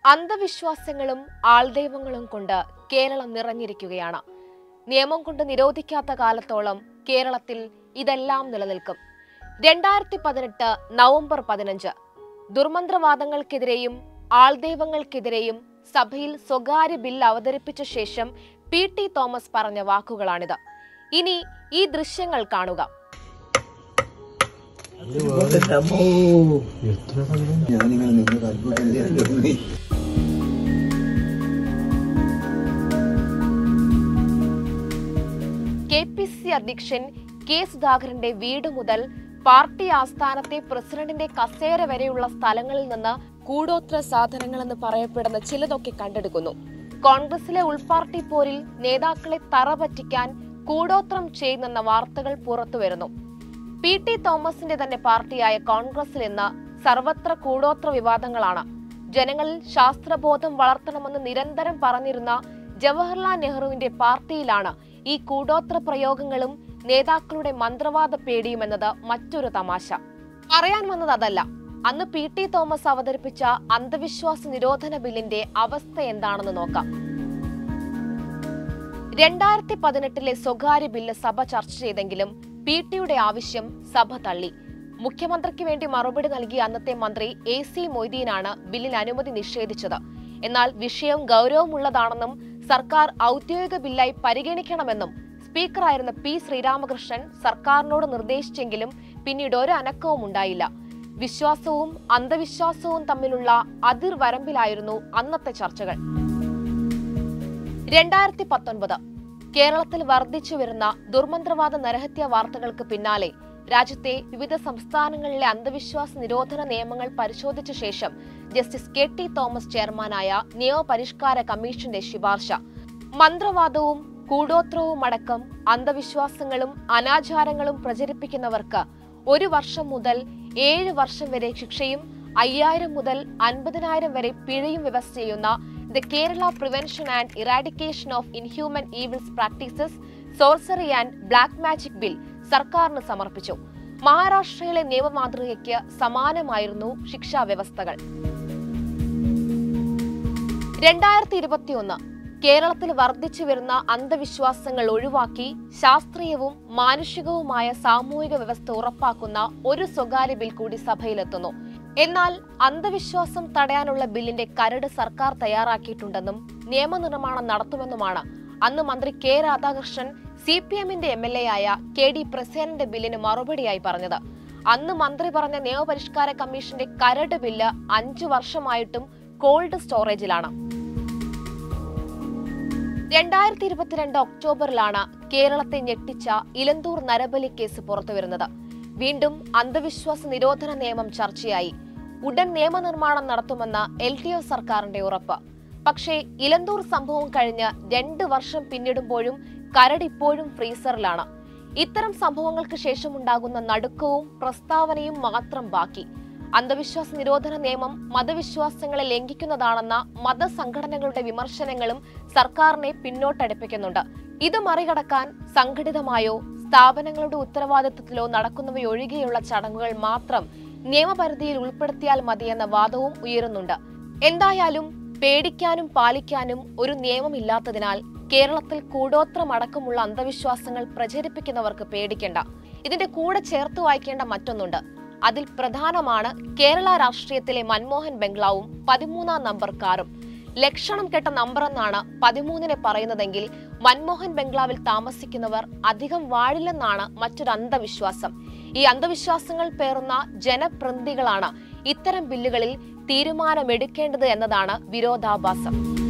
അന്ധവിശ്വാസങ്ങളും ആൾദൈവങ്ങളും കൊണ്ട് കേരളം നിറഞ്ഞിരിക്കുകയാണ്. നിയമം കൊണ്ട് നിരോധിക്കാത്ത കാലത്തോളം കേരളത്തിൽ ഇതെല്ലാം നിലനിൽക്കും. 2018 നവംബർ 15 ദുർമന്ത്രവാദങ്ങൾക്കെതിരെയും ആൾദൈവങ്ങൾക്കെതിരെയും സഭയിൽ സ്വകാര്യ ബിൽ അവതരിപ്പിച്ച ശേഷം PT തോമസ് പറഞ്ഞ വാക്കുകളാണിത്. ഇനി ഈ ദൃശ്യങ്ങൾ കാണുക. KPC അധ്യക്ഷൻ കെ സുധാകരന്റെ വീട് മുതൽ പാർട്ടി ആസ്ഥാനത്തെ പ്രസിഡന്റിന്റെ കസേര വരെയുള്ള സ്ഥലങ്ങളിൽ നിന്ന് കൂടോത്ര സാധനങ്ങളെന്ന് പറയപ്പെടുന്ന ചിലതൊക്കെ കണ്ടെടുക്കുന്നു. കോൺഗ്രസിലെ ഉൾപാർട്ടി പോരിൽ നേതാക്കളെ തറപറ്റിക്കാൻ കൂടോത്രം ചെയ്യുന്നെന്ന വാർത്തകൾ പുറത്തുവരുന്നു. PT തോമസിന്റെ തന്നെ പാർട്ടിയായ കോൺഗ്രസിൽ ഇന്ന് സർവത്ര കൂടോത്ര വിവാദങ്ങളാണ്. ജനങ്ങളിൽ ശാസ്ത്രബോധം വളർത്തണമെന്ന് നിരന്തരം പറഞ്ഞിരുന്ന ജവഹർലാൽ നെഹ്റുവിന്റെ പാർട്ടിയിലാണ് ഈ കൂടോത്ര പ്രയോഗങ്ങളും നേതാക്കളുടെ മന്ത്രവാദ പേടിയുമെന്നത് മറ്റൊരു തമാശ. പറയാൻ വന്നത് അതല്ല. അന്ന് PT തോമസ് അവതരിപ്പിച്ച അന്ധവിശ്വാസ നിരോധന ബില്ലിന്റെ അവസ്ഥ എന്താണെന്ന് നോക്കാം. 2018 സ്വകാര്യ ബില്ല് സഭ ചർച്ച ചെയ്തെങ്കിലും PT ആവശ്യം സഭ തള്ളി. മുഖ്യമന്ത്രിക്ക് വേണ്ടി മറുപടി നൽകിയ അന്നത്തെ മന്ത്രി AC മൊയ്തീനാണ് ബില്ലിന് അനുമതി നിഷേധിച്ചത്. എന്നാൽ വിഷയം ഗൗരവമുള്ളതാണെന്നും സർക്കാർ ഔദ്യോഗിക ബില്ലായി പരിഗണിക്കണമെന്നും സ്പീക്കറായിരുന്ന P ശ്രീരാമകൃഷ്ണൻ സർക്കാരിനോട് നിർദ്ദേശിച്ചെങ്കിലും പിന്നീട് ഒരു അനക്കവും ഉണ്ടായില്ല. വിശ്വാസവും അന്ധവിശ്വാസവും തമ്മിലുള്ള അതിർവരമ്പിലായിരുന്നു അന്നത്തെ ചർച്ചകൾ. 2019 കേരളത്തിൽ വർദ്ധിച്ചു വരുന്ന ദുർമന്ത്രവാദ നരഹത്യ വാർത്തകൾക്ക് പിന്നാലെ രാജ്യത്തെ വിവിധ സംസ്ഥാനങ്ങളിലെ അന്ധവിശ്വാസ നിരോധന നിയമങ്ങൾ പരിശോധിച്ച ശേഷം ജസ്റ്റിസ് KT തോമസ് ചെയർമാനായ നിയമപരിഷ്കാര കമ്മീഷന്റെ ശുപാർശ മന്ത്രവാദവും കൂടോത്രവും അടക്കം അന്ധവിശ്വാസങ്ങളും അനാചാരങ്ങളും പ്രചരിപ്പിക്കുന്നവർക്ക് 1 വർഷം മുതൽ 7 വർഷം വരെ ശിക്ഷയും 5000 മുതൽ 50,000 വരെ പിഴയും വ്യവസ്ഥ ചെയ്യുന്ന the Kerala prevention and eradication of inhuman evils practices, sorcery and black magic bill സർക്കാരിന് സമർപ്പിച്ചു. മഹാരാഷ്ട്രയിലെ നിയമമാതൃകയ്ക്ക് സമാനമായിരുന്നു ശിക്ഷാ വ്യവസ്ഥകൾ. 2021 കേരളത്തിൽ വർദ്ധിച്ചു വരുന്ന അന്ധവിശ്വാസങ്ങൾ ഒഴിവാക്കി ശാസ്ത്രീയവും മാനുഷികവുമായ സാമൂഹിക വ്യവസ്ഥ ഉറപ്പാക്കുന്ന ഒരു സ്വകാര്യ ബിൽ കൂടി സഭയിലെത്തുന്നു. എന്നാൽ അന്ധവിശ്വാസം തടയാനുള്ള ബില്ലിന്റെ കരട് സർക്കാർ തയ്യാറാക്കിയിട്ടുണ്ടെന്നും നിയമനിർമ്മാണം നടത്തുമെന്നുമാണ് അന്ന് മന്ത്രി K രാധാകൃഷ്ണൻ CPMന്റെ MLA ആയ KD പ്രസേനന്റെ ബില്ലിന് മറുപടിയായി പറഞ്ഞത്. അന്ന് മന്ത്രി പറഞ്ഞ നിയമപരിഷ്കാര കമ്മീഷന്റെ കരട് ബില്ല് 5 വർഷമായിട്ടും കോൾഡ് സ്റ്റോറേജിലാണ്. 2022 ഒക്ടോബറിലാണ് കേരളത്തെ ഞെട്ടിച്ച ഇലന്തൂർ നരബലി കേസ് പുറത്തുവരുന്നത്. വീണ്ടും അന്ധവിശ്വാസ നിരോധന നിയമം ചർച്ചയായി. ഉടൻ നിയമനിർമ്മാണം നടത്തുമെന്ന LDF സർക്കാരിന്റെ ഉറപ്പ്. പക്ഷേ ഇലന്തൂർ സംഭവം കഴിഞ്ഞ് 2 വർഷം പിന്നിടുമ്പോഴും കരട് ഇപ്പോഴും ഫ്രീസറിലാണ്. ഇത്തരം സംഭവങ്ങൾക്ക് ശേഷമുണ്ടാകുന്ന നടുക്കവും പ്രസ്താവനയും മാത്രം ബാക്കി. അന്ധവിശ്വാസ നിരോധന നിയമം മതവിശ്വാസങ്ങളെ ലംഘിക്കുന്നതാണെന്ന മതസംഘടനകളുടെ വിമർശനങ്ങളും സർക്കാരിനെ പിന്നോട്ടടുപ്പിക്കുന്നുണ്ട്. ഇത് മറികടക്കാൻ സംഘടിതമായോ സ്ഥാപനങ്ങളുടെ ഉത്തരവാദിത്വത്തിലോ നടക്കുന്നവയൊഴികെയുള്ള ചടങ്ങുകൾ മാത്രം നിയമപരിധിയിൽ ഉൾപ്പെടുത്തിയാൽ മതിയെന്ന വാദവും ഉയരുന്നുണ്ട്. എന്തായാലും പേടിക്കാനും പാലിക്കാനും ഒരു നിയമമില്ലാത്തതിനാൽ കേരളത്തിൽ കൂടോത്രമടക്കമുള്ള അന്ധവിശ്വാസങ്ങൾ പ്രചരിപ്പിക്കുന്നവർക്ക് പേടിക്കേണ്ട. ഇതിന്റെ കൂടെ ചേർത്ത് വായിക്കേണ്ട മറ്റൊന്നുണ്ട്. അതിൽ പ്രധാനമാണ് കേരള രാഷ്ട്രീയത്തിലെ മൻമോഹൻ ബംഗ്ലാവും 13ാം നമ്പർ കാറും. ലക്ഷണം കെട്ട നമ്പറെന്നാണ് 13നെ പറയുന്നതെങ്കിൽ മൻമോഹൻ ബംഗ്ലാവിൽ താമസിക്കുന്നവർ അധികം വാഴില്ലെന്നാണ് മറ്റൊരു അന്ധവിശ്വാസം. ഈ അന്ധവിശ്വാസങ്ങൾ പേറുന്ന ജനപ്രതിനിധികളാണ് ഇത്തരം ബില്ലുകളിൽ തീരുമാനമെടുക്കേണ്ടത് എന്നതാണ് വിരോധാഭാസം.